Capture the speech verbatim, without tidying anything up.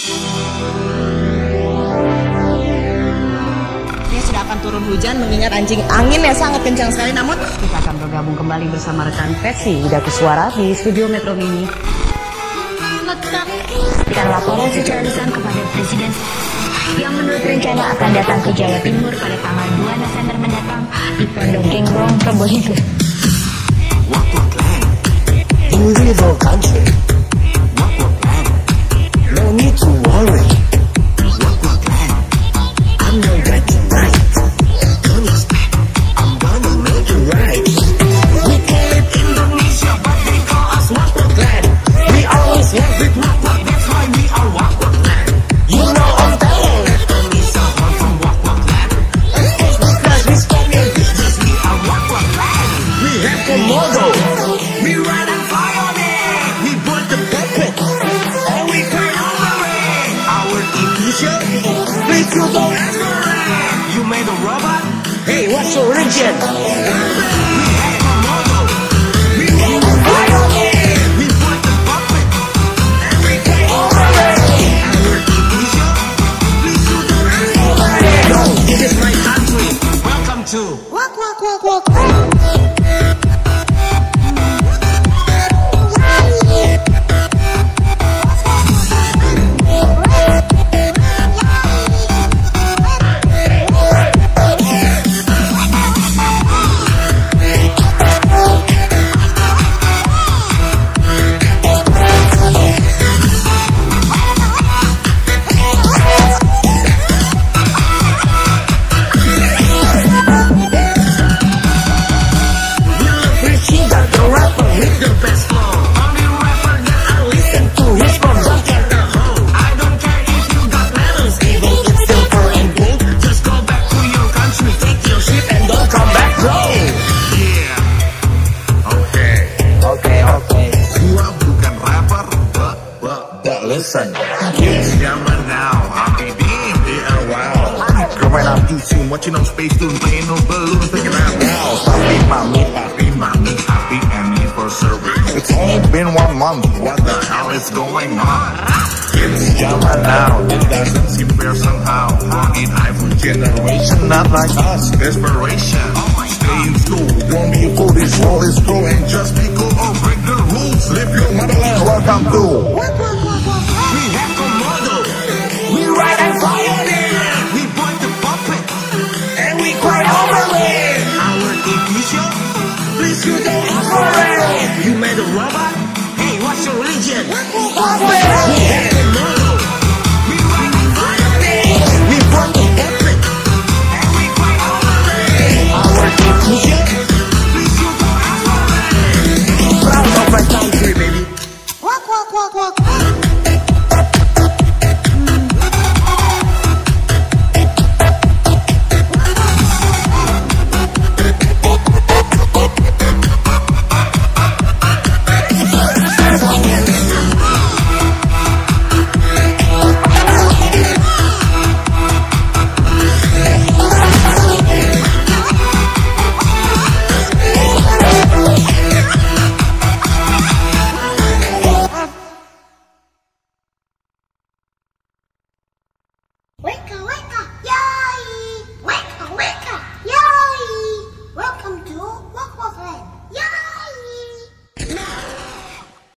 Ini sudah akan turun hujan mengingat anjing angin yang sangat kencang sekali. Namun kita akan bergabung kembali bersama rekan Pesi Udah Suara di studio Metro Mini. Dan laporan secara lisan kepada Presiden yang menurut rencana akan datang ke Jawa Timur pada tanggal dua Desember mendatang di Pondok Genggong, Probolinggo. Beautiful country. No need to worry. I'm no guy tonight. Don't expect I'm gonna make it right. We call it Indonesia, but they call us Wkwk. We always work with Wkwk, that's why we are Wkwk. You know I'm telling it. Only someone from Wkwk. Because we stop your business, we are Wkwk. We have komodo. We ride and fly on it. We put the puppet. And we cry over it. Our Indonesia, please you don't ask for it. You made a robot? Hey, what's your religion? We have komodo. We ride and fly on it. We put the puppet. And we cry over it. Our Indonesia, please you don't ask for it. Yo, this is my country. Welcome to Wkwk. Listen, kids jamming now, happy beam, they are wow. Girl, right now, you soon, watching on space, doing playing no balloons, thinking out now. Papi, mommy, papi, mommy, happy anniversary. It's only been one month, what the hell is going on? Kids jamming now, it doesn't seem fair somehow. Born in iPhone generation, not like us, desperation. Stay in school, don't be a fool, this world is cruel, and just be cool or break the rules. Live your motherland, welcome to Wkwk. We have komodo. We ride and fly on it. We put the puppet. And we cry over it. Our Indonesia, please you don't ask for it. You made a robot? Hey, what's your religion? Wkwk. We have komodo. We ride and fly on it. We put the puppet. And we cry over it. Our Indonesia, please you don't ask for it. Proud of my country, baby. Wkwk.